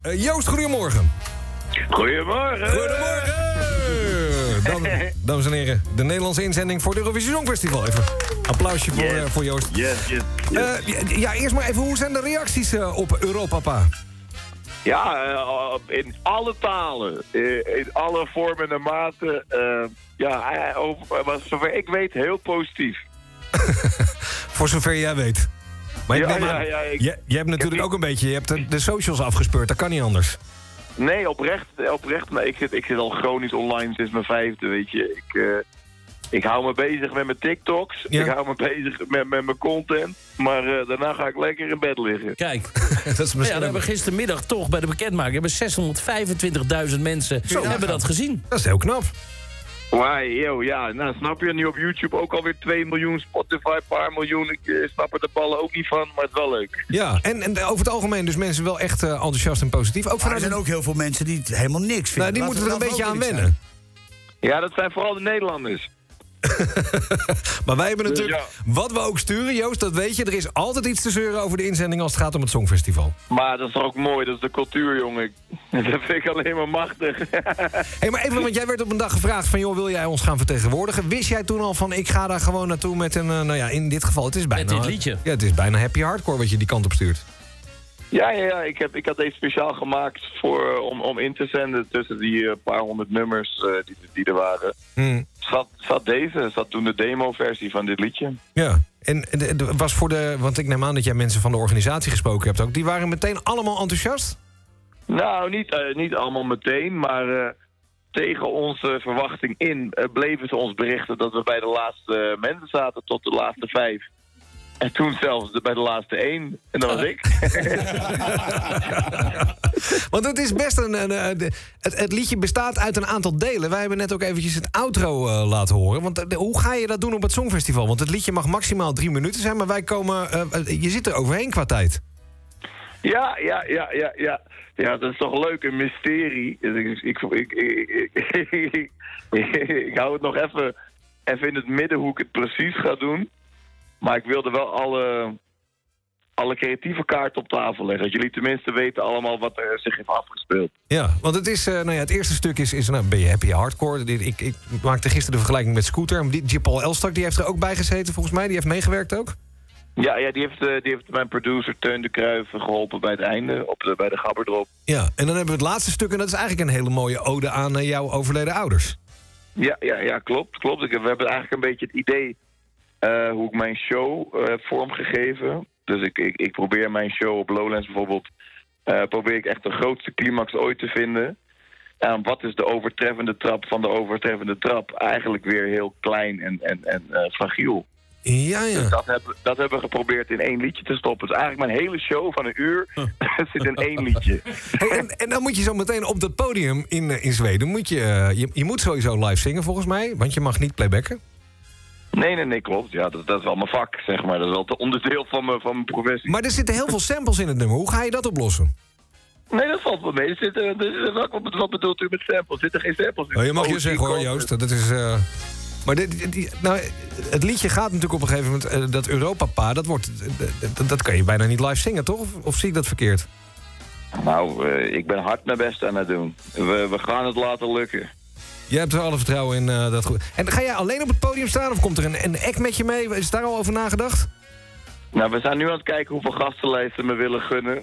Joost, goedemorgen. Goedemorgen. Goedemorgen. Dames en heren, de Nederlandse inzending voor het Eurovisie Songfestival. Even applausje voor Joost. Yes. Ja, eerst maar even, hoe zijn de reacties op Europapa? Ja, in alle talen. In alle vormen en maten. Zover ik weet, heel positief. Voor zover jij weet. Maar je hebt natuurlijk ook een beetje, je hebt de socials afgespeurd, dat kan niet anders. Nee, oprecht. Nee, ik zit al chronisch online sinds mijn 5e, weet je. Ik hou me bezig met mijn TikToks. Ja. Ik hou me bezig met mijn content. Maar daarna ga ik lekker in bed liggen. Kijk, dat hebben gistermiddag toch bij de bekendmaking... 625.000 mensen hebben dat gezien. Dat is heel knap. Nou snap je, nu op YouTube ook alweer 2 miljoen, Spotify een paar miljoen. Ik snap er de ballen ook niet van, maar het is wel leuk. Ja, en over het algemeen dus mensen wel echt enthousiast en positief. Ook er zijn ook heel veel mensen die het helemaal niks vinden. Nou, die moeten er een beetje aan wennen. Ja, dat zijn vooral de Nederlanders. Maar wij hebben natuurlijk, wat we ook sturen, Joost, dat weet je... er is altijd iets te zeuren over de inzending als het gaat om het Songfestival. Maar dat is toch ook mooi, dat is de cultuur, jongen. Dat vind ik alleen maar machtig. Hey, maar even, want jij werd op een dag gevraagd van... joh, wil jij ons gaan vertegenwoordigen? Wist jij toen al van, ik ga daar gewoon naartoe met een... in dit geval, het is bijna... Met dit liedje. Ja, het is bijna happy hardcore wat je die kant op stuurt. Ja, ik had deze speciaal gemaakt om in te zenden tussen die paar honderd nummers die er waren. Zat toen de demo-versie van dit liedje. Ja, en was voor want ik neem aan dat jij mensen van de organisatie gesproken hebt ook. Die waren meteen allemaal enthousiast? Nou, niet allemaal meteen, maar tegen onze verwachting in bleven ze ons berichten dat we bij de laatste mensen zaten tot de laatste 5. En toen zelfs bij de laatste 1. En dat was ik. Want het is best het liedje bestaat uit een aantal delen. Wij hebben net ook eventjes het outro laten horen. Want hoe ga je dat doen op het Songfestival? Want het liedje mag maximaal 3 minuten zijn. Maar wij komen... je zit er overheen qua tijd. Ja. Ja, dat is toch leuk, een mysterie. Ik hou het nog even in het midden hoe ik het precies ga doen. Maar ik wilde wel alle creatieve kaarten op tafel leggen. Dat jullie tenminste weten allemaal wat er zich heeft afgespeeld. Ja, want het is, het eerste stuk is ben je happy hardcore. Ik maakte gisteren de vergelijking met Scooter. Paul Elstak, die heeft er ook bij gezeten volgens mij. Die heeft meegewerkt ook. Ja, die heeft mijn producer Teun de Kruijf geholpen bij het einde, bij de gabberdrop. Ja, en dan hebben we het laatste stuk en dat is eigenlijk een hele mooie ode aan jouw overleden ouders. Ja, klopt. We hebben eigenlijk een beetje het idee hoe ik mijn show heb vormgegeven. Dus ik probeer mijn show op Lowlands bijvoorbeeld... probeer ik echt de grootste climax ooit te vinden. En wat is de overtreffende trap van de overtreffende trap? Eigenlijk weer heel klein en fragiel. Ja. Dus dat hebben we geprobeerd in 1 liedje te stoppen. Dus eigenlijk mijn hele show van 1 uur zit in 1 liedje. Hey, en dan moet je zo meteen op dat podium in Zweden... je moet sowieso live zingen volgens mij, want je mag niet playbacken. Nee, klopt. Ja, dat is wel mijn vak, zeg maar. Dat is wel het onderdeel van mijn professie. Maar er zitten heel veel samples in het nummer. Hoe ga je dat oplossen? Nee, dat valt wel mee. Wat bedoelt u met samples? Zitten geen samples in? Je mag je zeggen hoor, Joost. Dat is... Maar het liedje gaat natuurlijk op een gegeven moment... dat Europapa, dat kan je bijna niet live zingen, toch? Of zie ik dat verkeerd? Nou, ik ben hard mijn best aan het doen. We gaan het laten lukken. Je hebt er alle vertrouwen in dat goed. En ga jij alleen op het podium staan of komt er een act met je mee? Is daar al over nagedacht? Nou, we zijn nu aan het kijken hoeveel gastenlijsten me willen gunnen.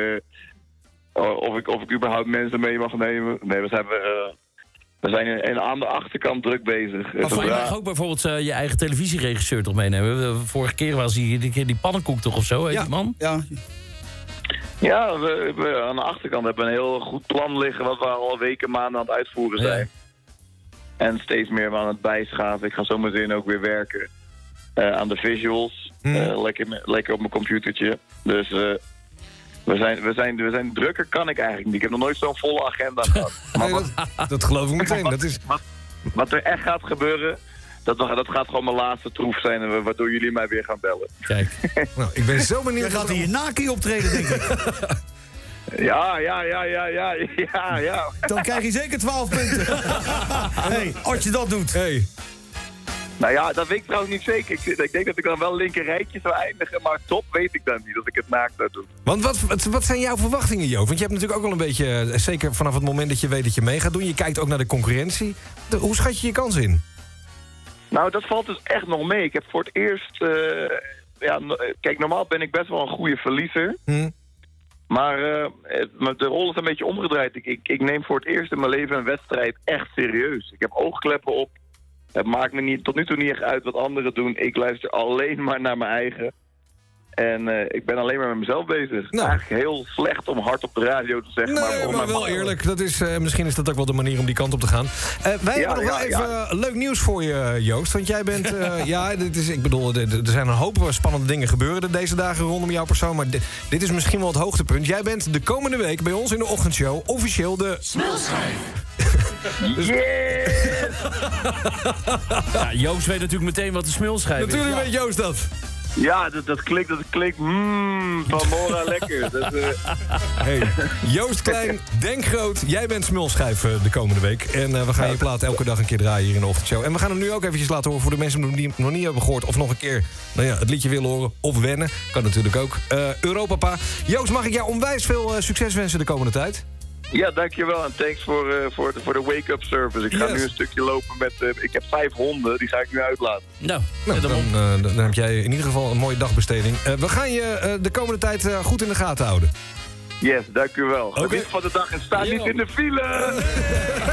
Of ik überhaupt mensen mee mag nemen. Nee, we zijn aan de achterkant druk bezig. Maar je mag ook bijvoorbeeld je eigen televisieregisseur toch meenemen? Vorige keer was die pannenkoek toch of zo, heet die man? Ja, we aan de achterkant hebben een heel goed plan liggen... wat we al weken, maanden aan het uitvoeren zijn. Ja. En steeds meer aan het bijschaven. Ik ga zo meteen ook weer werken aan de visuals. Lekker op mijn computertje. Dus we zijn drukker kan ik eigenlijk niet. Ik heb nog nooit zo'n volle agenda gehad. Maar dat geloof ik meteen. Dat is... wat er echt gaat gebeuren... Dat gaat gewoon mijn laatste troef zijn... waardoor jullie mij weer gaan bellen. Kijk. Nou, ik ben zo benieuwd... Je gaat hier Naki optreden, denk ik. Ja. Dan krijg je zeker 12 punten. Hey, als je dat doet. Hey. Nou ja, dat weet ik trouwens niet zeker. Ik denk dat ik dan wel linker rijtje zou eindigen, maar top weet ik dan niet, als ik het naakt zou doen. Want wat zijn jouw verwachtingen, Joost? Want je hebt natuurlijk ook wel een beetje, zeker vanaf het moment dat je weet dat je mee gaat doen, je kijkt ook naar de concurrentie. Hoe schat je je kans in? Nou, dat valt dus echt nog mee. Ik heb voor het eerst... kijk, normaal ben ik best wel een goede verliezer. Maar de rol is een beetje omgedraaid. Ik neem voor het eerst in mijn leven een wedstrijd echt serieus. Ik heb oogkleppen op. Het maakt me tot nu toe niet echt uit wat anderen doen. Ik luister alleen maar naar mijn eigen. En ik ben alleen maar met mezelf bezig. Nou. Eigenlijk heel slecht om hard op de radio te zeggen. Nee, maar wel eerlijk. Dat is, misschien is dat ook wel de manier om die kant op te gaan. Wij hebben nog wel even leuk nieuws voor je, Joost. Want jij bent... er zijn een hoop spannende dingen gebeuren deze dagen rondom jouw persoon. Maar dit is misschien wel het hoogtepunt. Jij bent de komende week bij ons in de ochtendshow officieel de... Smulschijf. Yes! Ja, Joost weet natuurlijk meteen wat de smulschijf is. Natuurlijk weet Joost dat. Ja, dat klinkt van Mora lekker. Hey, Joost Klein, denk groot. Jij bent smulschijf de komende week. En we gaan je plaat elke dag een keer draaien hier in de ochtendshow. En we gaan hem nu ook eventjes laten horen voor de mensen die het nog niet hebben gehoord. Of nog een keer het liedje willen horen. Of wennen. Kan natuurlijk ook. Europapa. Joost, mag ik jou onwijs veel succes wensen de komende tijd? Ja, dankjewel. En thanks voor de wake-up service. Ik ga nu een stukje lopen met... ik heb 5 honden, die ga ik nu uitlaten. Nou dan heb jij in ieder geval een mooie dagbesteding. We gaan je de komende tijd goed in de gaten houden. Yes, dankjewel. Geniet van de dag en sta niet in de file!